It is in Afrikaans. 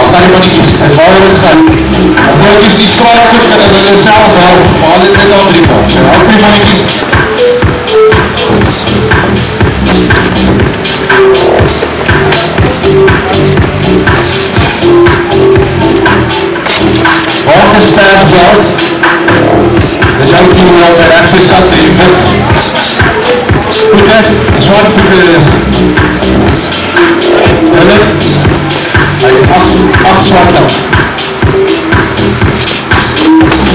kan die mannetjies. Dis waar dit gaan. Dan mannetjies die straatvoet kan hulle self help, maar hulle het net al 3 pas. So help die mannetjies. Walk as fast as out. Dis jou team nou by rechtse kant vir die voet. Voete, en zwart voete is. Hulle, hy is 8 zwart af.